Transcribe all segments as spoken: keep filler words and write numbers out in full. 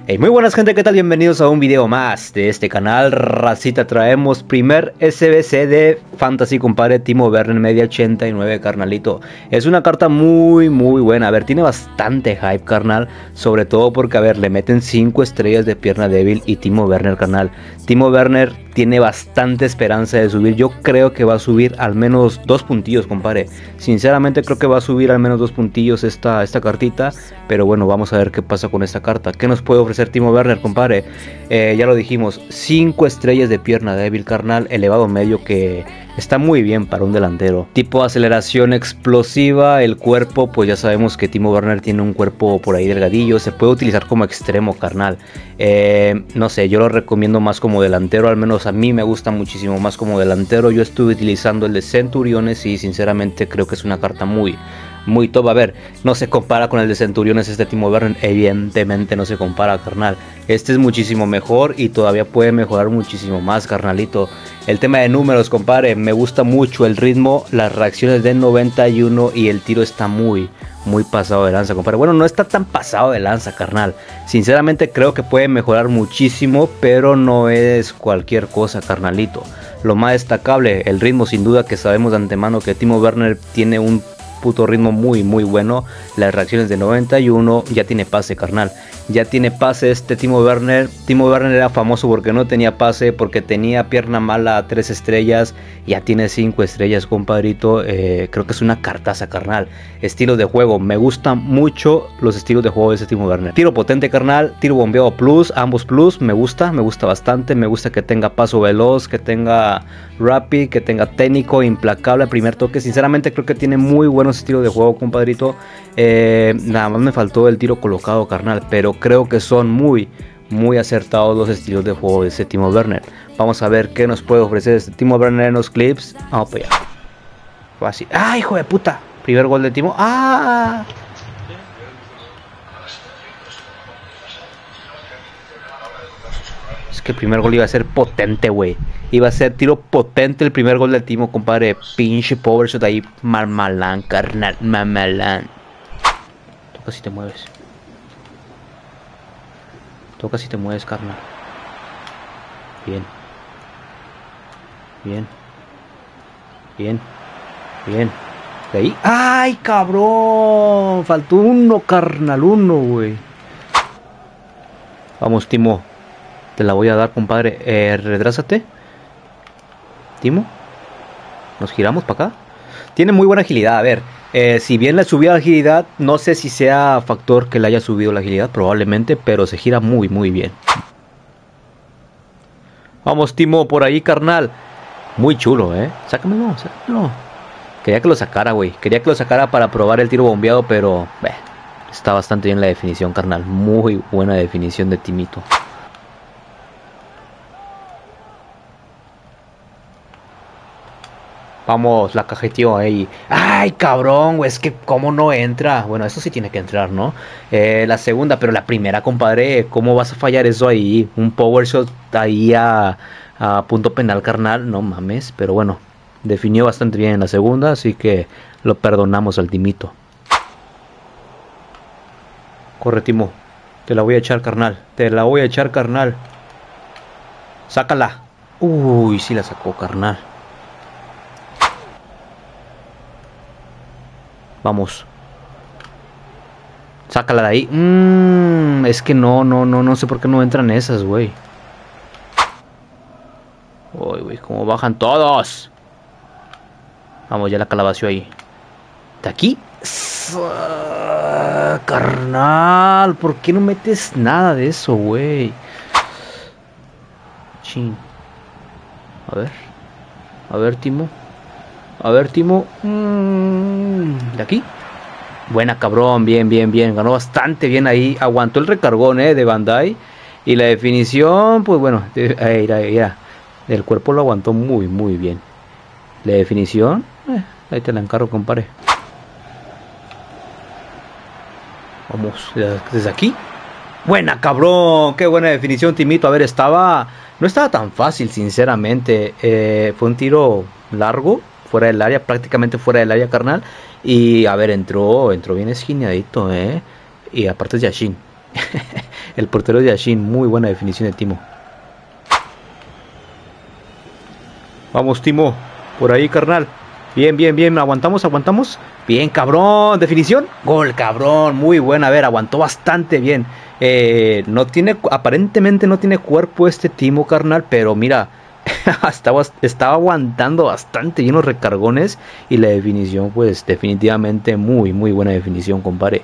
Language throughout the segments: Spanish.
Hey, muy buenas gente, ¿qué tal? Bienvenidos a un video más de este canal. Racita, traemos primer S B C de Fantasy, compadre. Timo Werner, media ochenta y nueve, carnalito. Es una carta muy muy buena. A ver, tiene bastante hype, carnal. Sobre todo porque, a ver, le meten cinco estrellas de pierna débil y Timo Werner, carnal. Timo Werner tiene bastante esperanza de subir. Yo creo que va a subir al menos dos puntillos, compadre. Sinceramente creo que va a subir al menos dos puntillos esta, esta cartita. Pero bueno, vamos a ver qué pasa con esta carta. ¿Qué nos puede ofrecer Timo Werner, compadre? Eh, ya lo dijimos, cinco estrellas de pierna débil, carnal, elevado medio, que está muy bien para un delantero. Tipo aceleración explosiva, el cuerpo, pues ya sabemos que Timo Werner tiene un cuerpo por ahí delgadillo, se puede utilizar como extremo, carnal. Eh, no sé, yo lo recomiendo más como delantero, al menos a mí me gusta muchísimo más como delantero. Yo estuve utilizando el de Centuriones y sinceramente creo que es una carta muy... muy top. A ver, no se compara con el de Centuriones este Timo Werner, evidentemente no se compara, carnal. Este es muchísimo mejor y todavía puede mejorar muchísimo más, carnalito. El tema de números, compadre, me gusta mucho el ritmo, las reacciones de noventa y uno y el tiro está muy, muy pasado de lanza, compadre. Bueno, no está tan pasado de lanza, carnal. Sinceramente creo que puede mejorar muchísimo, pero no es cualquier cosa, carnalito. Lo más destacable, el ritmo, sin duda que sabemos de antemano que Timo Werner tiene un puto ritmo muy muy bueno. Las reacciones de noventa y uno, ya tiene pase, carnal. Ya tiene pase este Timo Werner. Timo Werner era famoso porque no tenía pase, porque tenía pierna mala a tres estrellas. Ya tiene cinco estrellas, compadrito. Eh, creo que es una cartaza, carnal. Estilo de juego, me gustan mucho los estilos de juego de este Timo Werner. Tiro potente, carnal. Tiro bombeado plus, ambos plus. Me gusta, me gusta bastante. Me gusta que tenga paso veloz, que tenga rapid, que tenga técnico, implacable, primer toque. Sinceramente creo que tiene muy buenos estilos de juego, compadrito. Eh, nada más me faltó el tiro colocado, carnal, pero creo que son muy muy acertados los estilos de juego de este Timo Werner. Vamos a ver qué nos puede ofrecer este Timo Werner en los clips. Vamos para allá. Fácil. ¡Ah, hijo de puta! Primer gol de Timo. ¡Ah! Es que el primer gol iba a ser potente, güey. Iba a ser tiro potente el primer gol del Timo, compadre. Pinche power shot ahí. Marmalán, carnal. Marmalán. Toca si te mueves. Toca si te mueves, carnal. Bien. Bien. Bien. Bien. De ahí. ¡Ay, cabrón! Faltó uno, carnal. Uno, güey. Vamos, Timo. Te la voy a dar, compadre. Eh, redrásate. Timo. Nos giramos para acá. Tiene muy buena agilidad. A ver, eh, si bien le subió la agilidad, no sé si sea factor que le haya subido la agilidad, probablemente, pero se gira muy muy bien. Vamos, Timo, por ahí, carnal. Muy chulo, eh. Sácamelo, sácamelo. Quería que lo sacara, güey. Quería que lo sacara para probar el tiro bombeado, pero eh, está bastante bien la definición, carnal. Muy buena definición de Timito. Vamos, la cajeteó ahí. ¡Ay, cabrón, güey! Es que cómo no entra. Bueno, eso sí tiene que entrar, ¿no? Eh, la segunda, pero la primera, compadre. ¿Cómo vas a fallar eso ahí? Un power shot ahí a, a punto penal, carnal. No mames. Pero bueno, definió bastante bien en la segunda, así que lo perdonamos al Timito. Corre, Timo. Te la voy a echar, carnal. Te la voy a echar, carnal. Sácala. Uy, sí la sacó, carnal. Vamos. Sácala de ahí. Mmm, es que no, no, no, no sé por qué no entran esas, güey. Uy, güey, cómo bajan todos. Vamos, ya la calabació ahí. ¿De aquí? Carnal, ¿por qué no metes nada de eso, güey? Chin. A ver. A ver, Timo. A ver, Timo. Mm, ¿de aquí? Buena, cabrón. Bien, bien, bien. Ganó bastante bien ahí. Aguantó el recargón, eh, de Bandai. Y la definición, pues bueno. De, ahí, ahí, ahí. El cuerpo lo aguantó muy, muy bien. La definición, eh, ahí te la encargo, compadre. Vamos, desde aquí. Buena, cabrón. Qué buena definición, Timito. A ver, estaba... No estaba tan fácil, sinceramente. Eh, fue un tiro largo. Fuera del área, prácticamente fuera del área, carnal. Y a ver, entró entró bien esquineadito, eh. Y aparte es Yashin. El portero de Yashin, muy buena definición de Timo. Vamos, Timo, por ahí, carnal. Bien, bien, bien, aguantamos, aguantamos. Bien, cabrón, definición. Gol, cabrón, muy buena. A ver, aguantó bastante bien. Eh, no tiene, aparentemente no tiene cuerpo este Timo, carnal, pero mira, estaba, estaba aguantando bastante bien los recargones. Y la definición, pues, definitivamente muy, muy buena definición, compadre.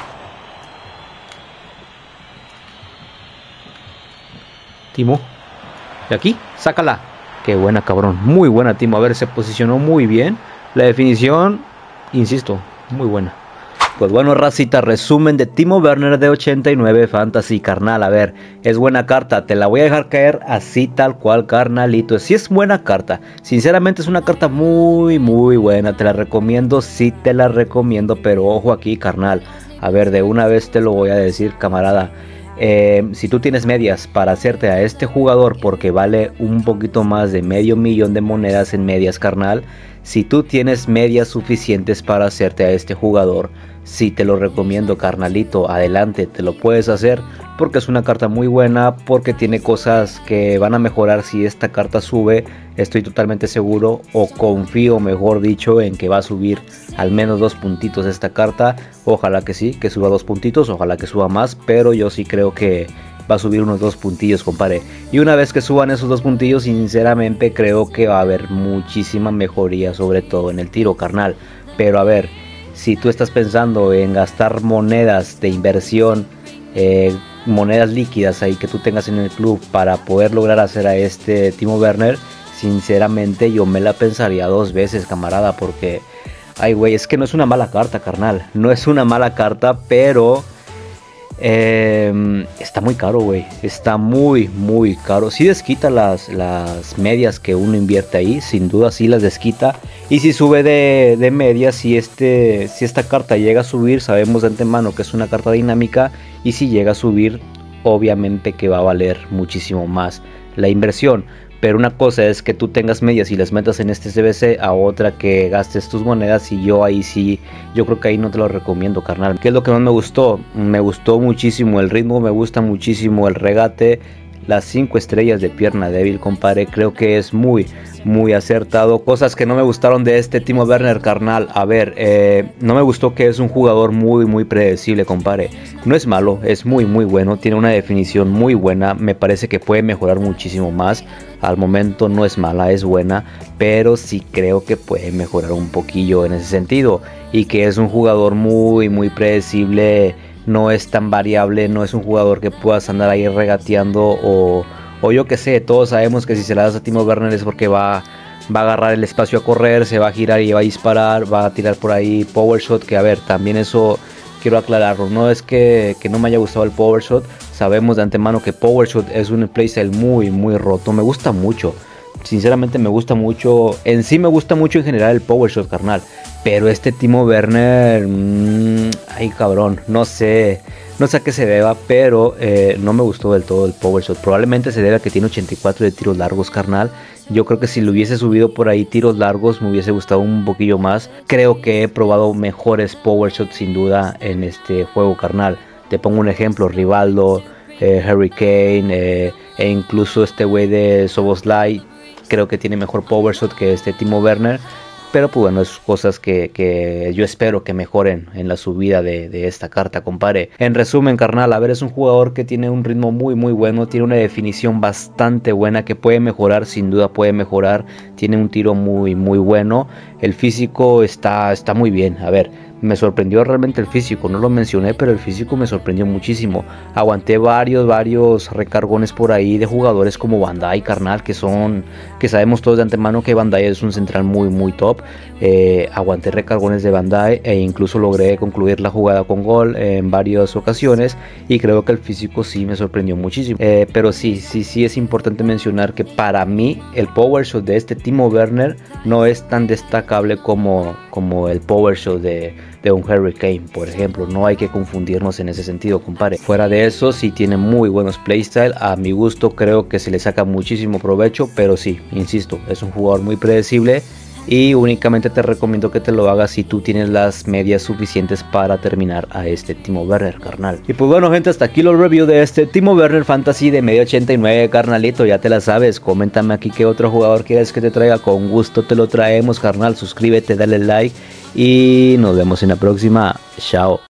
Timo, de aquí, sácala. Qué buena, cabrón, muy buena, Timo. A ver, se posicionó muy bien. La definición, insisto, muy buena. Pues bueno, racita, resumen de Timo Werner de ochenta y nueve Fantasy, carnal. A ver, es buena carta, te la voy a dejar caer así tal cual, carnalito. Sí es buena carta, sinceramente es una carta muy, muy buena. Te la recomiendo, sí te la recomiendo, pero ojo aquí, carnal. A ver, de una vez te lo voy a decir, camarada. Eh, si tú tienes medias para hacerte a este jugador, porque vale un poquito más de medio millón de monedas en medias, carnal. Si tú tienes medias suficientes para hacerte a este jugador, sí te lo recomiendo, carnalito. Adelante, te lo puedes hacer, porque es una carta muy buena, porque tiene cosas que van a mejorar si esta carta sube. Estoy totalmente seguro, o confío mejor dicho, en que va a subir al menos dos puntitos esta carta. Ojalá que sí, que suba dos puntitos, ojalá que suba más, pero yo sí creo que va a subir unos dos puntillos, compadre. Y una vez que suban esos dos puntillos, sinceramente creo que va a haber muchísima mejoría, sobre todo en el tiro, carnal. Pero a ver, si tú estás pensando en gastar monedas de inversión, eh, monedas líquidas ahí que tú tengas en el club para poder lograr hacer a este Timo Werner, sinceramente yo me la pensaría dos veces, camarada, porque ay, güey, es que no es una mala carta, carnal. No es una mala carta, pero eh, está muy caro, güey. Está muy, muy caro. Sí desquita las, las medias que uno invierte ahí. Sin duda sí las desquita. Y si sube de, de medias, si, este, si esta carta llega a subir, sabemos de antemano que es una carta dinámica. Y si llega a subir, obviamente que va a valer muchísimo más la inversión. Pero una cosa es que tú tengas medias y las metas en este C B C, a otra que gastes tus monedas, y yo ahí sí, yo creo que ahí no te lo recomiendo, carnal. ¿Qué es lo que más me gustó? Me gustó muchísimo el ritmo, me gusta muchísimo el regate, las cinco estrellas de pierna débil, compadre. Creo que es muy, muy acertado. Cosas que no me gustaron de este Timo Werner, carnal. A ver, eh, no me gustó que es un jugador muy, muy predecible, compadre. No es malo, es muy, muy bueno. Tiene una definición muy buena. Me parece que puede mejorar muchísimo más. Al momento no es mala, es buena, pero sí creo que puede mejorar un poquillo en ese sentido. Y que es un jugador muy, muy predecible. No es tan variable, no es un jugador que puedas andar ahí regateando o, o yo que sé. Todos sabemos que si se la das a Timo Werner es porque va, va a agarrar el espacio a correr, se va a girar y va a disparar, va a tirar por ahí power shot, que a ver, también eso quiero aclararlo. No es que, que no me haya gustado el power shot, sabemos de antemano que power shot es un playstyle muy, muy roto. Me gusta mucho, sinceramente me gusta mucho, en sí me gusta mucho en general el power shot, carnal. Pero este Timo Werner, mmm, ay cabrón, no sé, no sé a qué se deba, pero eh, no me gustó del todo el power shot. Probablemente se debe a que tiene ochenta y cuatro de tiros largos, carnal. Yo creo que si lo hubiese subido por ahí tiros largos me hubiese gustado un poquillo más. Creo que he probado mejores power shots sin duda en este juego, carnal. Te pongo un ejemplo, Rivaldo, eh, Harry Kane, eh, e incluso este güey de Szoboszlai. Creo que tiene mejor power shot que este Timo Werner. Pero pues bueno, es cosas que, que yo espero que mejoren en la subida de, de esta carta, compadre. En resumen, carnal, a ver, es un jugador que tiene un ritmo muy muy bueno, tiene una definición bastante buena, que puede mejorar, sin duda puede mejorar. Tiene un tiro muy muy bueno, el físico está, está muy bien. A ver, me sorprendió realmente el físico, no lo mencioné, pero el físico me sorprendió muchísimo. Aguanté varios, varios recargones por ahí de jugadores como Bandai, carnal, que son, que sabemos todos de antemano que Bandai es un central muy, muy top. Eh, aguanté recargones de Bandai e incluso logré concluir la jugada con gol en varias ocasiones, y creo que el físico sí me sorprendió muchísimo. Eh, pero sí, sí, sí es importante mencionar que para mí el power shot de este Timo Werner no es tan destacable como, como el power shot de de un Harry Kane, por ejemplo. No hay que confundirnos en ese sentido, compadre. Fuera de eso, sí tiene muy buenos playstyle. A mi gusto creo que se le saca muchísimo provecho, pero sí, insisto, es un jugador muy predecible y únicamente te recomiendo que te lo hagas si tú tienes las medias suficientes para terminar a este Timo Werner, carnal. Y pues bueno, gente, hasta aquí los review de este Timo Werner Fantasy de media ochenta y nueve, carnalito. Ya te la sabes, coméntame aquí qué otro jugador quieres que te traiga, con gusto te lo traemos, carnal. Suscríbete, dale like y nos vemos en la próxima. Chao.